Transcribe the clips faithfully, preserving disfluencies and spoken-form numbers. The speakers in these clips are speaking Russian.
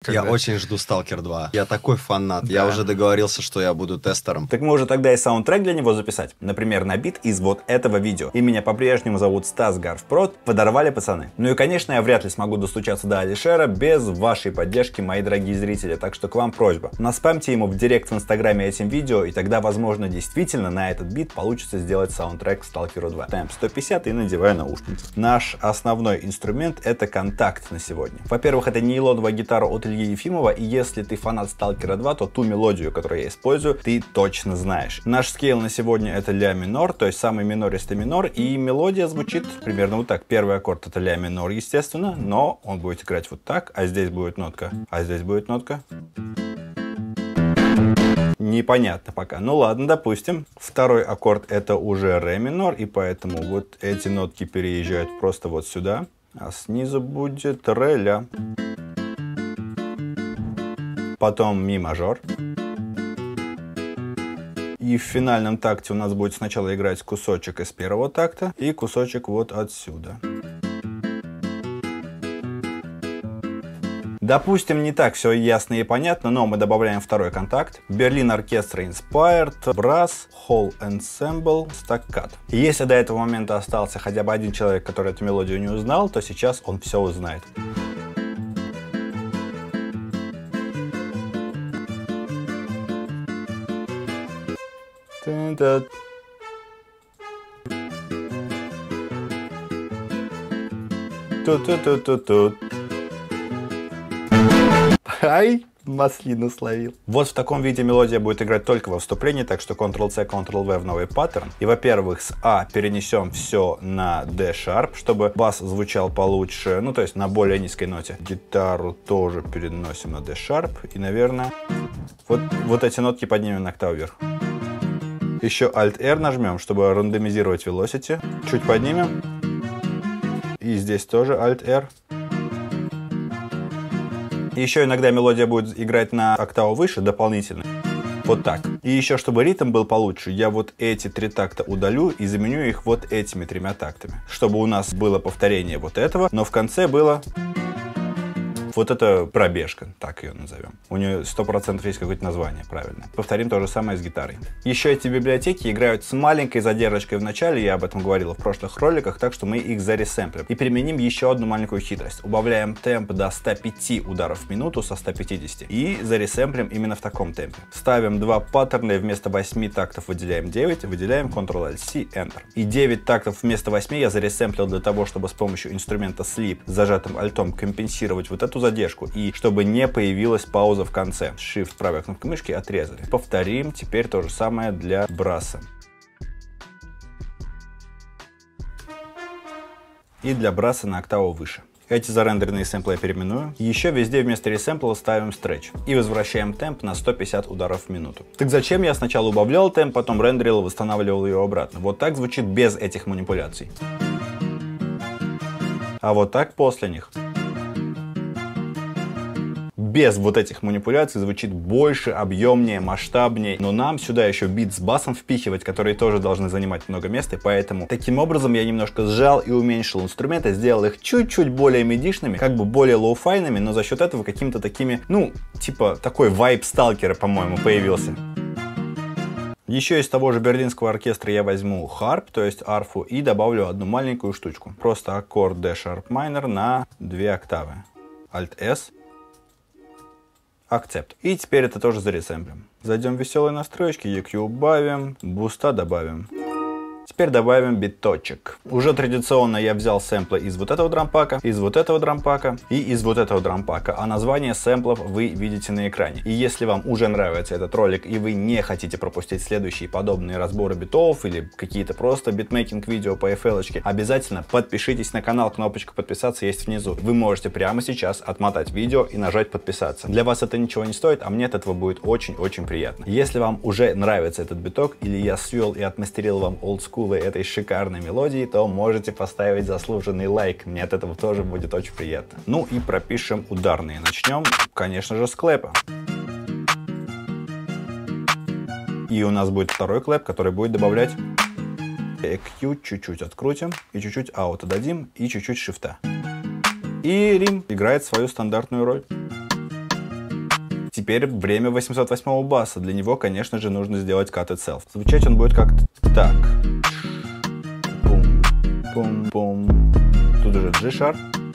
Когда? Я очень жду Сталкер два. Я такой фанат. Да. Я уже договорился, что я буду тестером. Так мы уже тогда и саундтрек для него записать. Например, на бит из вот этого видео. И меня по-прежнему зовут Стас Гарфпрод. Подорвали, пацаны. Ну и, конечно, я вряд ли смогу достучаться до Алишера без вашей поддержки, мои дорогие зрители. Так что к вам просьба. Наспамьте ему в директ в инстаграме этим видео, и тогда, возможно, действительно на этот бит получится сделать саундтрек к Сталкеру два. Темп сто пятьдесят и надеваю наушники. Наш основной инструмент — это контакт на сегодня. Во-первых, это нейлоновая гитара от Ильи Ефимова, и если ты фанат Сталкера два, то ту мелодию, которую я использую, ты точно знаешь. Наш скейл на сегодня — это ля минор, то есть самый минористый минор, и мелодия звучит примерно вот так. Первый аккорд — это ля минор, естественно, но он будет играть вот так, а здесь будет нотка, а здесь будет нотка. Непонятно пока. Ну ладно, допустим. Второй аккорд — это уже ре минор, и поэтому вот эти нотки переезжают просто вот сюда, а снизу будет ре ля. Потом ми мажор. И в финальном такте у нас будет сначала играть кусочек из первого такта и кусочек вот отсюда. Допустим, не так все ясно и понятно, но мы добавляем второй контакт. Berlin Orchestra Inspired, Brass, Whole Ensemble, Staccato. И если до этого момента остался хотя бы один человек, который эту мелодию не узнал, то сейчас он все узнает. Тут-тут-тут-тут-тут. Ай, маслину словил. Вот в таком виде мелодия будет играть только во вступлении, так что контрол-C, контрол-V в новый паттерн. И, во-первых, с А перенесем все на D-sharp, чтобы бас звучал получше, ну, то есть на более низкой ноте. Гитару тоже переносим на D-sharp. И, наверное, вот, вот эти нотки поднимем на октаву вверх. Еще Alt-R нажмем, чтобы рандомизировать velocity. Чуть поднимем. И здесь тоже Alt-R. И еще иногда мелодия будет играть на октаву выше дополнительно. Вот так. И еще, чтобы ритм был получше, я вот эти три такта удалю и заменю их вот этими тремя тактами. Чтобы у нас было повторение вот этого, но в конце было... Вот это пробежка, так ее назовем. У нее сто процентов есть какое-то название правильное. Повторим то же самое с гитарой. Еще эти библиотеки играют с маленькой задержкой в начале, я об этом говорил в прошлых роликах, так что мы их заресэмплим. И применим еще одну маленькую хитрость. Убавляем темп до ста пяти ударов в минуту со ста пятидесяти и заресэмплим именно в таком темпе. Ставим два паттерна и вместо восьми тактов выделяем девять, выделяем контрол-Alt-C, Enter. И девять тактов вместо восьми я заресэмплил для того, чтобы с помощью инструмента Sleep с зажатым альтом компенсировать вот эту задержку, и чтобы не появилась пауза в конце. Shift, правая кнопка мышки, отрезали. Повторим теперь то же самое для браса. И для браса на октаву выше. Эти зарендеренные сэмплы я переименую. Еще везде вместо ресэмпла ставим стретч. И возвращаем темп на сто пятьдесят ударов в минуту. Так зачем я сначала убавлял темп, потом рендерил и восстанавливал его обратно? Вот так звучит без этих манипуляций. А вот так после них. Без вот этих манипуляций звучит больше, объемнее, масштабнее. Но нам сюда еще бит с басом впихивать, которые тоже должны занимать много места. И поэтому таким образом я немножко сжал и уменьшил инструменты, сделал их чуть-чуть более мидишными, как бы более лоу-файными, но за счет этого какими-то такими, ну, типа такой вайб сталкера, по-моему, появился. Еще из того же берлинского оркестра я возьму харп, то есть арфу, и добавлю одну маленькую штучку. Просто аккорд D-sharp minor на две октавы. Alt-S. Accept. И теперь это тоже заресэмплим. Зайдем в веселые настройки, и кью убавим, буста добавим. Теперь добавим биточек. Уже традиционно я взял сэмплы из вот этого дрампака, из вот этого дрампака и из вот этого дрампака. А название сэмплов вы видите на экране. И если вам уже нравится этот ролик и вы не хотите пропустить следующие подобные разборы битов или какие-то просто битмейкинг видео по эф эл-очке, обязательно подпишитесь на канал. Кнопочка подписаться есть внизу. Вы можете прямо сейчас отмотать видео и нажать подписаться. Для вас это ничего не стоит, а мне от этого будет очень-очень приятно. Если вам уже нравится этот биток или я свел и отмастерил вам олдскул этой шикарной мелодии, то можете поставить заслуженный лайк. Мне от этого тоже будет очень приятно. Ну и пропишем ударные. Начнем, конечно же, с клэпа. И у нас будет второй клэп, который будет добавлять и кью, чуть-чуть открутим, и чуть-чуть аута дадим, и чуть-чуть шифта. И рим играет свою стандартную роль. теперь время восемьсот восьмого баса. Для него, конечно же, нужно сделать cut itself. Звучать он будет как-то так. Пум, пум, пум. Тут уже G-sharp.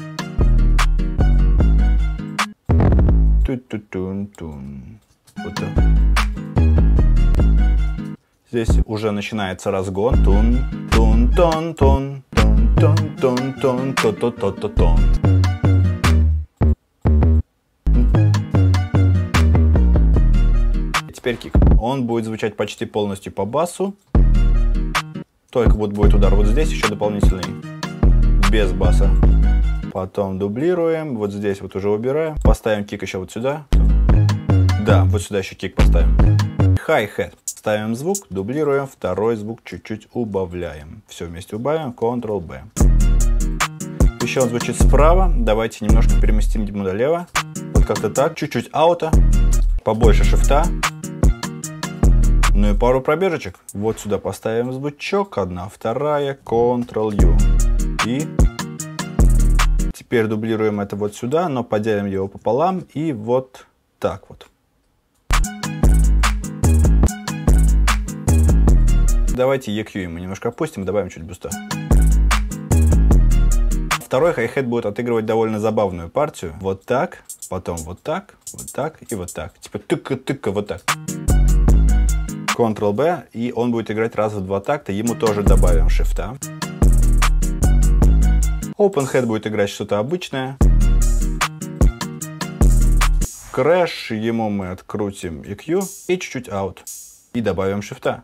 Тун-тун-тун-тун. Вот так. Здесь уже начинается разгон. Тун, тун, тун, тун, тун, тун, тун, тун, тун, тун, тун, тун. Теперь кик. Он будет звучать почти полностью по басу. Только вот будет удар вот здесь, еще дополнительный. Без баса. Потом дублируем. Вот здесь вот уже убираем. Поставим кик еще вот сюда. Да, вот сюда еще кик поставим. Хай-хет. Ставим звук, дублируем. Второй звук чуть-чуть убавляем. Все вместе убавим. контрол-бэ. Еще он звучит справа. Давайте немножко переместим ему долево. Вот как-то так. Чуть-чуть аута. Побольше шифта. Ну и пару пробежечек. Вот сюда поставим звучок. Одна, вторая. контрол-ю. И теперь дублируем это вот сюда, но поделим его пополам. И вот так вот. Давайте и кью мы немножко опустим и добавим чуть буста. Второй хай-хет будет отыгрывать довольно забавную партию. Вот так, потом вот так, вот так и вот так. Типа тыка-тыка, вот так. контрол-бэ, и он будет играть раз в два такта. Ему тоже добавим шифта. Open-head будет играть что-то обычное. Крэш, ему мы открутим и кью и чуть-чуть аут. И добавим шифта.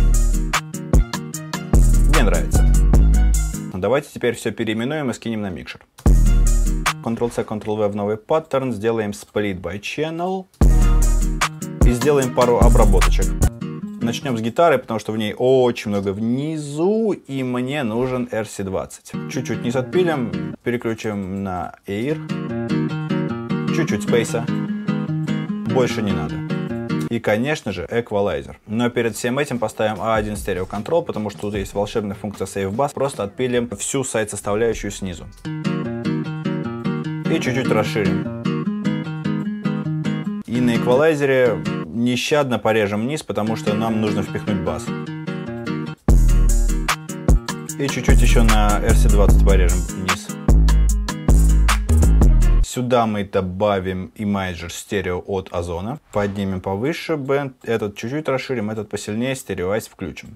Мне нравится. Давайте теперь все переименуем и скинем на микшер. контрол-C, контрол-V в новый паттерн. Сделаем split by channel. И сделаем пару обработочек. Начнем с гитары, потому что в ней очень много внизу, и мне нужен эр си двадцать. Чуть-чуть низ отпилим, переключим на Air. Чуть-чуть спейса. Больше не надо. И, конечно же, эквалайзер. Но перед всем этим поставим а один стерео контрол, потому что тут есть волшебная функция Save Bass. Просто отпилим всю сайт-составляющую снизу. И чуть-чуть расширим. И на эквалайзере нещадно порежем низ, потому что нам нужно впихнуть бас. И чуть-чуть еще на эр си двадцать порежем низ. Сюда мы добавим Imager стерео от Озона. Поднимем повыше бенд. Этот чуть-чуть расширим, этот посильнее. Стереоайз включим.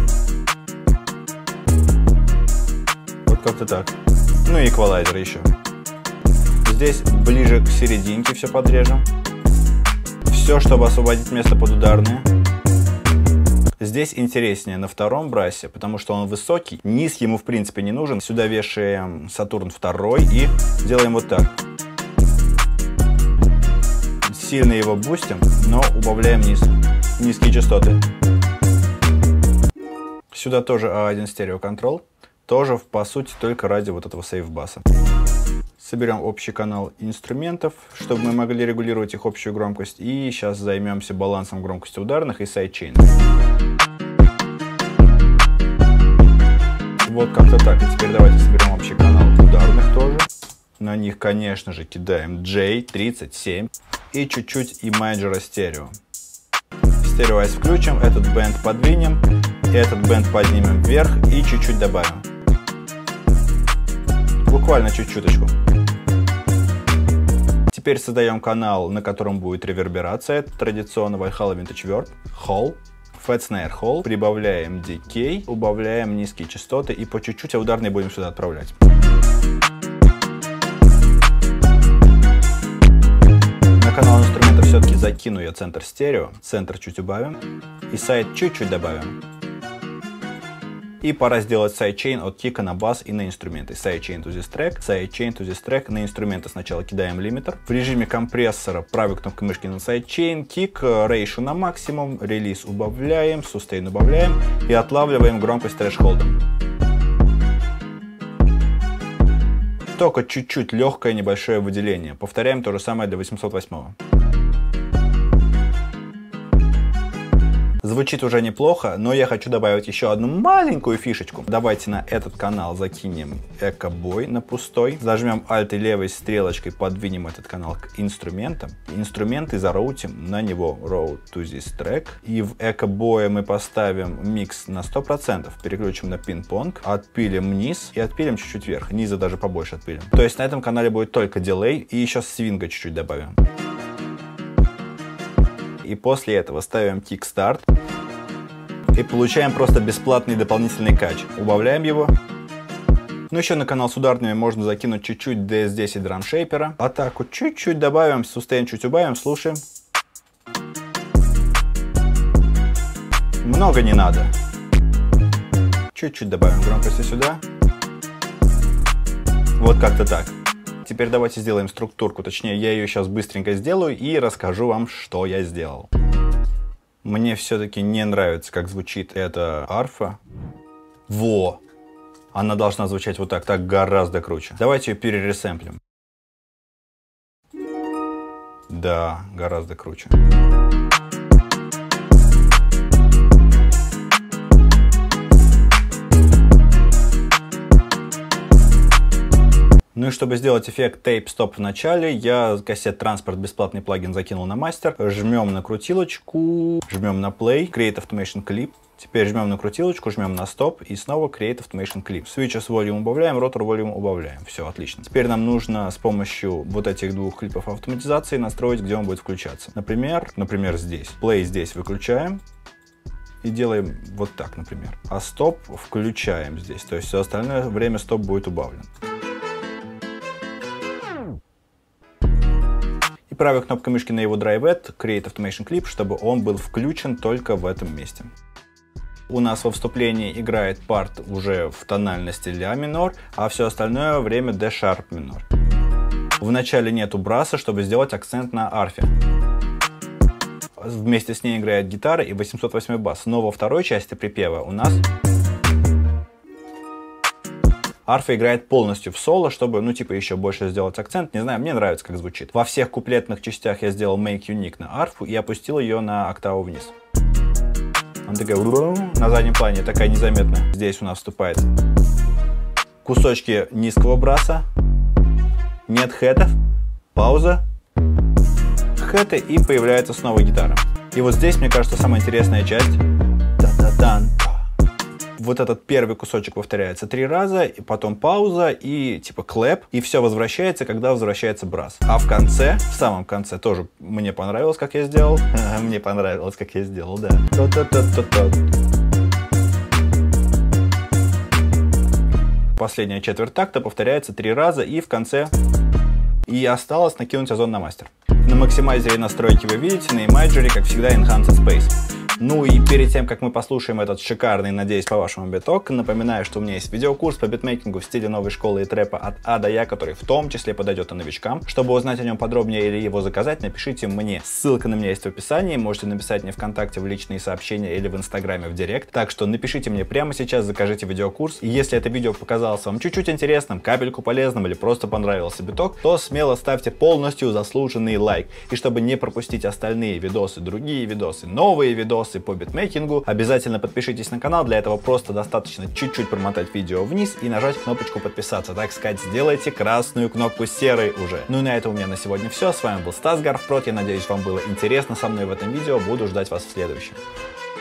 Вот как-то так. Ну и эквалайзер еще. Здесь ближе к серединке все подрежем. Все, чтобы освободить место под ударные. Здесь интереснее на втором брасе, потому что он высокий. Низ ему в принципе не нужен. Сюда вешаем Сатурн второй и делаем вот так. Сильно его бустим, но убавляем низ. Низкие частоты. Сюда тоже а один стерео контрол. Тоже по сути только ради вот этого сейв баса. Соберем общий канал инструментов, чтобы мы могли регулировать их общую громкость. И сейчас займемся балансом громкости ударных и сайдчейнов. Вот как-то так. И теперь давайте соберем общий канал ударных тоже. На них, конечно же, кидаем джей тридцать семь и чуть-чуть Imager стерео. Стереоайз включим, этот бенд подвинем, этот бенд поднимем вверх и чуть-чуть добавим. Буквально чуть-чуточку. Теперь создаем канал, на котором будет реверберация. Это традиционно Valhalla Vintage Word. Hall. Fat Snare Hall. Прибавляем дикей, убавляем низкие частоты и по чуть-чуть ударные будем сюда отправлять. На канал инструмента все-таки закину я центр стерео. Центр чуть убавим. И сайд чуть-чуть добавим. И пора сделать сайдчейн от кика на бас и на инструменты. Сайдчейн to this track, сайдчейн to this track. На инструменты сначала кидаем лимитер. В режиме компрессора правой кнопкой мышки на сайдчейн, кик, рейшо на максимум, релиз убавляем, сустейн убавляем и отлавливаем громкость трэшхолдом. Только чуть-чуть легкое небольшое выделение. Повторяем то же самое для восемьсот восьмого. Звучит уже неплохо, но я хочу добавить еще одну маленькую фишечку. Давайте на этот канал закинем Экобой на пустой. Зажмем Alt и левой стрелочкой, подвинем этот канал к инструментам. Инструменты зароутим на него Route to this track. И в Экобое мы поставим микс на сто процентов. Переключим на пинг-понг, отпилим вниз и отпилим чуть-чуть вверх. Низа даже побольше отпилим. То есть на этом канале будет только дилей и еще свинга чуть-чуть добавим. И после этого ставим Kickstart и получаем просто бесплатный дополнительный кач. Убавляем его. Ну еще на канал с ударными можно закинуть чуть-чуть ди эс десять драмшейпера. Атаку чуть-чуть добавим, сустейн чуть убавим, слушаем. Много не надо. Чуть-чуть добавим громкости сюда. Вот как-то так. Теперь давайте сделаем структурку, точнее я ее сейчас быстренько сделаю и расскажу вам, что я сделал. Мне все-таки не нравится, как звучит эта арфа. Во! Она должна звучать вот так, так гораздо круче. Давайте ее перересэмплим. Да, гораздо круче. Ну и чтобы сделать эффект Tape Stop в начале, я кассет Transport бесплатный плагин закинул на мастер. Жмем на крутилочку, жмем на Play, Create Automation Clip. Теперь жмем на крутилочку, жмем на Stop и снова Create Automation Clip. Switches Volume убавляем, Rotor Volume убавляем. Все, отлично. Теперь нам нужно с помощью вот этих двух клипов автоматизации настроить, где он будет включаться. Например, например здесь. Play здесь выключаем. И делаем вот так, например. А Stop включаем здесь. То есть все остальное время Stop будет убавлен. И правой кнопкой мышки на его драйвет Create Automation Clip, чтобы он был включен только в этом месте. У нас во вступлении играет парт уже в тональности ля минор, а все остальное время D sharp минор. В начале нету браса, чтобы сделать акцент на арфе. Вместе с ней играет гитара и восемьсот восьмой бас. Но во второй части припева у нас арфа играет полностью в соло, чтобы, ну, типа, еще больше сделать акцент. Не знаю, мне нравится, как звучит. Во всех куплетных частях я сделал Make Unique на арфу и опустил ее на октаву вниз. Она такая на заднем плане, такая незаметная. Здесь у нас вступает кусочки низкого браса, нет хэтов, пауза, хэты и появляется снова гитара. И вот здесь, мне кажется, самая интересная часть. Та-та-дан. Вот этот первый кусочек повторяется три раза, и потом пауза, и типа клэп, и все возвращается, когда возвращается брас. А в конце, в самом конце, тоже мне понравилось, как я сделал. Мне понравилось, как я сделал, да. Последняя четверть такта повторяется три раза, и в конце... И осталось накинуть озон на мастер. На максимайзере настройки вы видите, на имайджере, как всегда, Enhanced Space. Ну и перед тем, как мы послушаем этот шикарный, надеюсь, по-вашему, биток, напоминаю, что у меня есть видеокурс по битмейкингу в стиле новой школы и трэпа от А до Я, который в том числе подойдет и новичкам. Чтобы узнать о нем подробнее или его заказать, напишите мне. Ссылка на меня есть в описании, можете написать мне ВКонтакте в личные сообщения или в Инстаграме в Директ. Так что напишите мне прямо сейчас, закажите видеокурс. И если это видео показалось вам чуть-чуть интересным, капельку полезным или просто понравился биток, то смело ставьте полностью заслуженный лайк. И чтобы не пропустить остальные видосы, другие видосы, новые видосы по битмейкингу, обязательно подпишитесь на канал. Для этого просто достаточно чуть-чуть промотать видео вниз и нажать кнопочку подписаться. Так сказать, сделайте красную кнопку серой уже. Ну и на этом у меня на сегодня все. С вами был Стас Гарфпрот. Я надеюсь, вам было интересно со мной в этом видео. Буду ждать вас в следующем.